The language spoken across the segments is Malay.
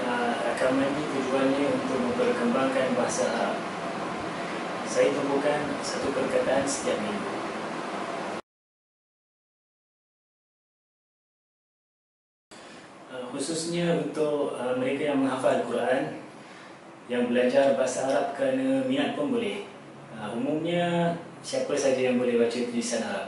rakaman ini tujuannya untuk memperkembangkan bahasa Arab. Saya temukan satu perkataan setiap minggu. Khususnya untuk mereka yang menghafal Al-Quran, yang belajar bahasa Arab kerana minat pun boleh. Umumnya siapa saja yang boleh baca tulisan Arab.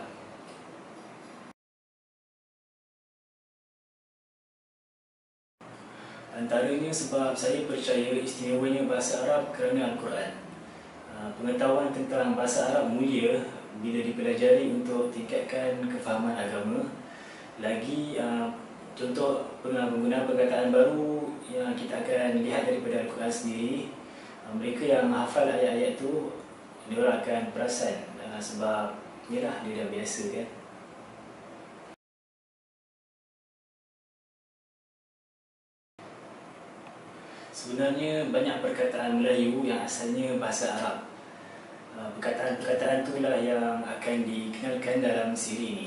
Antaranya sebab saya percaya istimewanya bahasa Arab kerana Al-Quran. Pengetahuan tentang bahasa Arab mulia bila dipelajari untuk tingkatkan kefahaman agama. Lagi contoh penggunaan perkataan baru yang kita akan lihat daripada Al-Quran sendiri. Mereka yang hafal ayat-ayat tu, mereka akan perasan sebab yalah dia dah biasa kan. Sebenarnya banyak perkataan Melayu yang asalnya bahasa Arab. Perkataan-perkataan itulah yang akan dikenalkan dalam siri ini.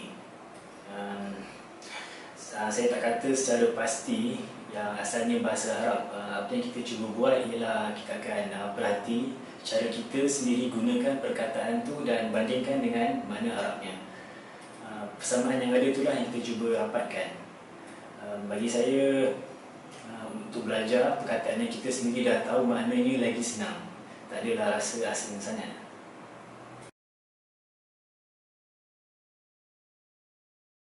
Saya tak kata secara pasti yang asalnya bahasa Arab. Apa yang kita cuba buat ialah kita akan perhati cara kita sendiri gunakan perkataan tu dan bandingkan dengan makna Arabnya. Persamaan yang ada itulah yang kita cuba rapatkan. Bagi saya, untuk belajar perkataan yang kita sendiri dah tahu maknanya lagi senang. Tak adalah rasa asing sangat.